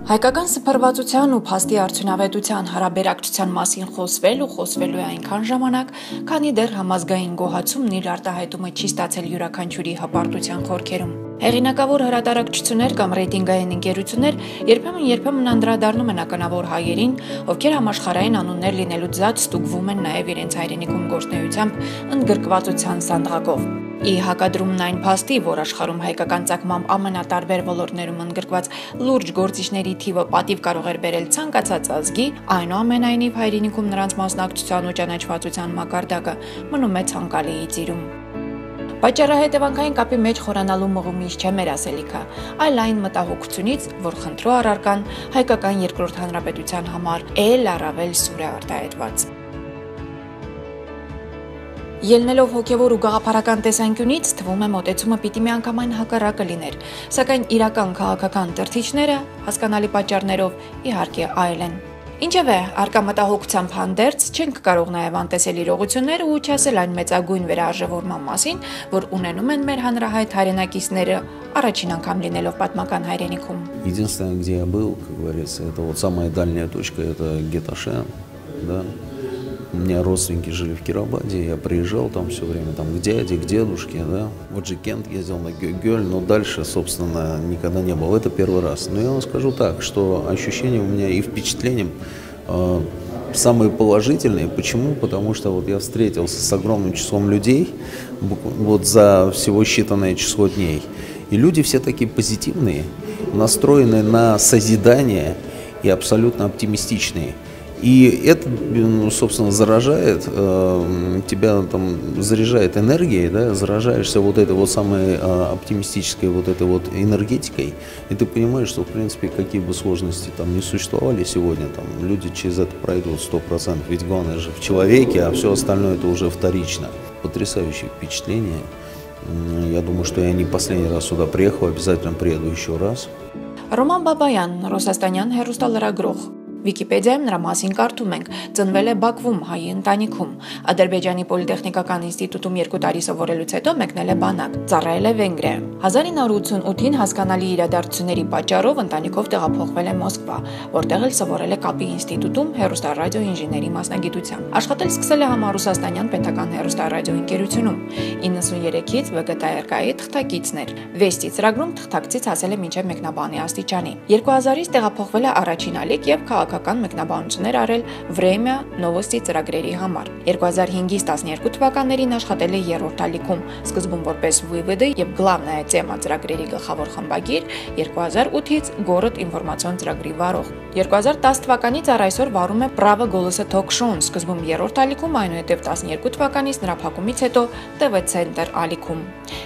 Հայկական սփռվածության ու փաստի արդյունավետության հարաբերակցության մասին խոսվելու է այնքան ժամանակ, քանի դեռ համազգային գոհացումն իր արտահայտումը չի ստացել յուրաքանչյուրի հպարտության խորքերում։ Հեղինակավոր հրատարակչություններ կամ ռեյտինգային ընկերություններ երբեմն անդրադառնում են ականավոր հայերին, ովքեր համաշխարհային անուններ լինելուց զատ ստուգվում են նաև իրենց հայրենիքում գործունեությամբ ընդգրկվածության սանդղակով։ Ի հակադրումն այն փաստի, որ աշխարհում հայկական ծագմամբ ամենատարբեր ոլորտներում ընդգրկված լուրջ գործիչների թիվը պատիվ կարող էր բերել ցանկացած ազգի, այնուամենայնիվ հայրենիքում նրանց մասնակցության ու ճանաչվածության մակարդակը մնում է ցանկալիի ծիրում։ Պատճառը հետևանքային կապի մեջ խորանալու մղումից չէ մեր ասելիքը, այլ այն մտահոգությունից, որ խնդրո առարկան հայկական երկրորդ հանրապետության համար էլ առավել սուր է արտահայտված։ Ելնելով հոգևոր ու գաղափարական տեսանկյունից թվում է մոտեցումը պիտի միանգամայն հակառակը լիներ, սակայն իրական քաղաքական դրդիչները հասկանալի պատճառներով իհարկե այլ են։ Ինչևէ, արկա մտահոգությամբ հանդերձ չենք կարող նաև անտեսել իրողությունները ու չասել այն մեծագույն վերարժևորման մասին, որ ունենում են մեր հանրահայտ հայրենակիցները առաջին անգամ լինելով պատմական հայրենիքում։ Единственное, где я был, как говорится, это вот самая дальняя точка, это Геташен, да. У меня родственники жили в Кировограде, я приезжал там все время, там к дяде, к дедушке, да. Вот же Кент ездил на Гёль, но дальше, собственно, никогда не был. Это первый раз. Но я вам скажу так, что ощущения у меня и впечатления самые положительные. Почему? Потому что вот я встретился с огромным числом людей вот за всего считанное число дней. И люди все такие позитивные, настроенные на созидание и абсолютно оптимистичные. И это, собственно, заражает тебя, там, заряжает энергией, да, заражаешься вот этой вот самой оптимистической вот этой вот энергетикой, и ты понимаешь, что, в принципе, какие бы сложности там не существовали сегодня, там, люди через это пройдут 100%, ведь главное же в человеке, а все остальное это уже вторично. Потрясающее впечатление. Я думаю, что я не последний раз сюда приехал, обязательно приеду еще раз. Ռոման Բաբայան, ռուսաստանյան հեռուստալրագրող։ Վիկիպեդիայում նրա մասին կարդում ենք, ծնվել է Բաքվում, հայի ընտանիքում, Ադրբեջանի պոլիտեխնիկական ինստիտուտում 2 տարի սովորելուց հետո մեկնել է բանակ, ծառայել է Վենգրիայում։ 1988-ին հասկանալի իրադարձությունների պատճառով ընտանիքով տեղափոխվել է Մոսկվա, որտեղ էլ սովորել է կապի ինստիտուտում հեռուստառադիո ինժեների մասնագիտությամբ։ Աշխատել սկսել է համառուսաստանյան պետական հեռուստառադիո ընկերությունում։ 93-ից ՎԳՏՌԿ-ի թղթակիցն էր։ Վեստի ծրագրում թղթակցից հասել է մինչև մեկնաբանի աստիճանի։ 2000-ից տեղափոխվել է առաջին ալիք եւ քաղաքական մեկնաբանություններ արել Vremya Novosti ծրագրերի համար։ 2005-ից 12 թվականներին աշխատել է երրորդ ալիքում, սկզբում որպես ՎՎԴ եւ Главная тема ծրագրերի գլխավոր խմբագիր, 2008-ից Город ինֆորմացիոն ծրագրի վարող։ 2010 թվականից առ այսօր վարում է Pravo Golose Talk-show-ն, սկզբում երրորդ ալիքում, այնուհետև 12 թվականից նրա փակումից հետո TV Center ալիքում։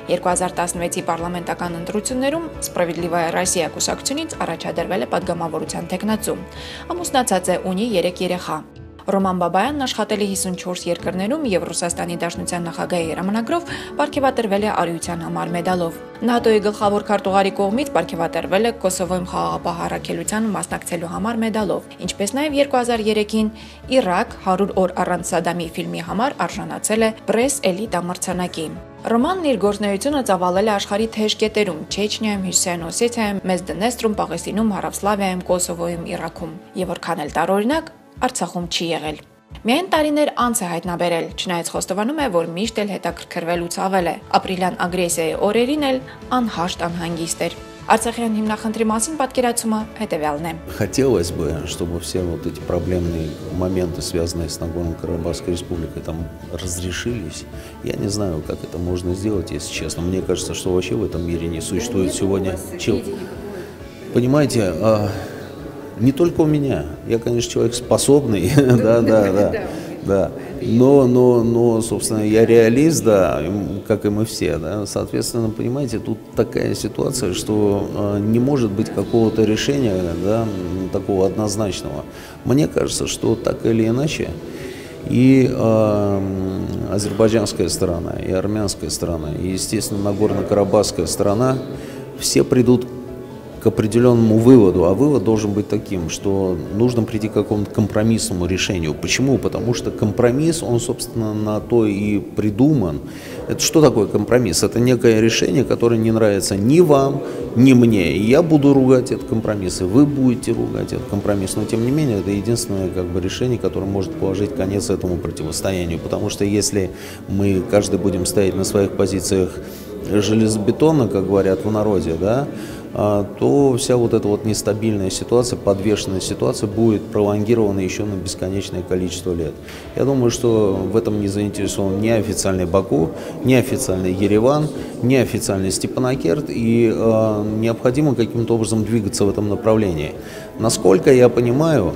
2016-ի պարլամենտական ընտրություններում Справедливая Россия կուսակցությունից առաջադրվել է падգամավորության տեխնացու։ Ամուսնացած է, ունի 3 երեխա։ Ռոման Բաբայանն աշխատել է 54 երկրներում եւ Ռուսաստանի Դաշնության նախագահի հրամանագրով պարգևատրվել է արիության համար մեդալով։ ՆԱՏՕ-ի գլխավոր քարտուղարի կողմից պարգևատրվել է Կոսովոյում խաղաղապահ առաքելության մասնակցելու համար մեդալով, ինչպես նաեւ 2003-ին Իրաք 100 օր առանց Սադամի ֆիլմի համար արժանացել է Press Elite մրցանակի։ Ռոմանն իր գործունեությունը ծավալել է աշխարհի թեժ կետերում՝ Չեչնիայում, Հյուսիսային Օսեթիայում, Մեզդնեստրում, Պաղեստինում, Հարավսլավիայում, Կոսովոյում, Իրաքում եւ որքան էլ տարօրինակ Արցախում չի եղել։ Միայն տարիներ անց է հայտնաբերել, չնայած խոստովանում է, որ միշտ էլ հետաքրքրվել ու ցավել է։ Ապրիլյան ագրեսիայի օրերին էլ անհաշտ անհանգիստ էր։ Արցախյան հիմնախնդրի մասին պատկերացումը հետևյալն է։ Хотелось бы, чтобы все вот эти проблемные моменты, связанные с Нагорно-Карабахской республикой, там разрешились. Я не знаю, как это можно сделать, если честно. Мне кажется, что вообще в этом мире не существует сегодня. Понимаете, не только у меня. Я, конечно, человек способный, да. Но, собственно, я реалист, да, как и мы все, да. Соответственно, понимаете, тут такая ситуация, что не может быть какого-то решения, да, такого однозначного. Мне кажется, что так или иначе и азербайджанская сторона, и армянская сторона, и, естественно, Нагорно-Карабахская сторона, все придут к определенному выводу, а вывод должен быть таким, что нужно прийти к какому-то компромиссному решению. Почему? Потому что компромисс, он, собственно, на то и придуман. Это что такое компромисс? Это некое решение, которое не нравится ни вам, ни мне. И я буду ругать этот компромисс, и вы будете ругать этот компромисс. Но, тем не менее, это единственное решение, которое может положить конец этому противостоянию. Потому что если мы каждый будем стоять на своих позициях железобетонно, как говорят в народе, да, то вся вот эта вот нестабильная ситуация, подвешенная ситуация будет пролонгирована еще на бесконечное количество лет. Я думаю, что в этом не заинтересован ни официальный Баку, ни официальный Ереван, ни официальный Степанакерт, и необходимо каким-то образом двигаться в этом направлении. Насколько я понимаю,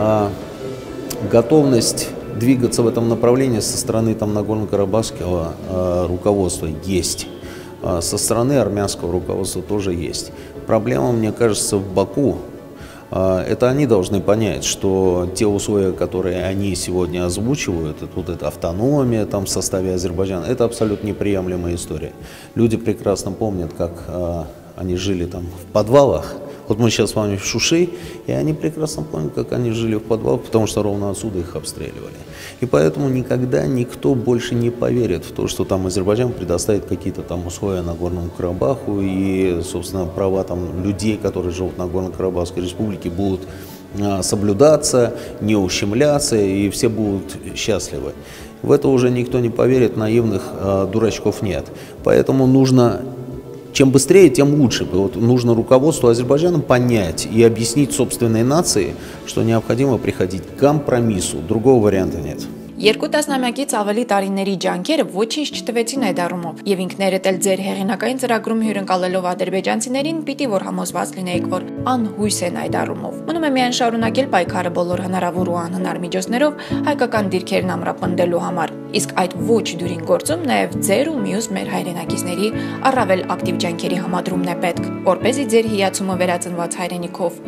готовность двигаться в этом направлении со стороны Нагорно-Карабахского руководства есть. Со стороны армянского руководства тоже есть. Проблема, мне кажется, в Баку. Это они должны понять, что те условия, которые они сегодня озвучивают, это автономия там, в составе Азербайджана, это абсолютно неприемлемая история. Люди прекрасно помнят, как они жили там в подвалах. Вот мы сейчас с вами в Шуши, и они прекрасно помнят, как они жили в подвалах, потому что ровно отсюда их обстреливали. И поэтому никогда никто больше не поверит в то, что там Азербайджан предоставит какие-то там условия Нагорному Карабаху, и, собственно, права там людей, которые живут в Нагорно-Карабахской республике, будут соблюдаться, не ущемляться, и все будут счастливы. В это уже никто не поверит, наивных дурачков нет. Поэтому нужно... Чем быстрее, тем лучше. Вот нужно руководству Азербайджана понять и объяснить собственной нации, что необходимо приходить к компромиссу. Другого варианта нет. Երկու տասնամյակից ավելի տարիների ջանքերը ոչինչ չտվեցին այդ առումով, եւ ինքներդ էլ ձեր հեղինակային ծրագրում հյուրընկալելով ադրբեջանցիներին պիտի որ համոզված լինեիք, որ անհույս են այդ առումով։ Մնում է միայն շարունակել պայքարը բոլոր հնարավոր ու անհնար միջոցներով հայկական դիրքերն ամրապնդելու համար, իսկ այդ ոչ դյուրին գործում նաեւ ձեր ու մյուս մեր հայրենակիցների առավել ակտիվ ջանքերի համադրումն է պետք, որպեսզի ձեր հիացումը վերածնված հայրենիքով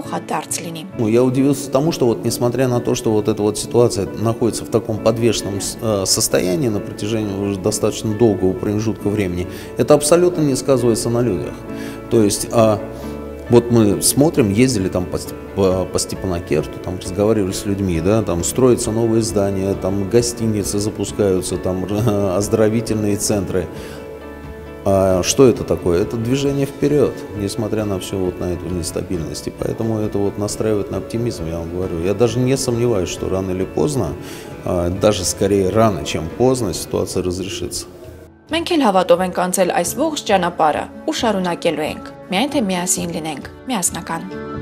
Я удивился тому, что вот несмотря на то, что вот эта вот ситуация находится в таком подвешенном состоянии на протяжении уже достаточно долгого промежутка времени, это абсолютно не сказывается на людях. То есть вот мы смотрим, ездили там по Степанакерту, там разговаривали с людьми, да, там строятся новые здания, там гостиницы запускаются, там оздоровительные центры. Что это такое? Это движение вперед, несмотря на всю вот на эту нестабильность. И поэтому это вот настраивает на оптимизм, я вам говорю. Я даже не сомневаюсь, что рано или поздно, даже скорее рано, чем поздно, ситуация разрешится. Մենք էլ հավատով ենք անցել այս ողջ ճանապարհը ու շարունակելու ենք։ Միայն թե միասին լինենք, միասնական։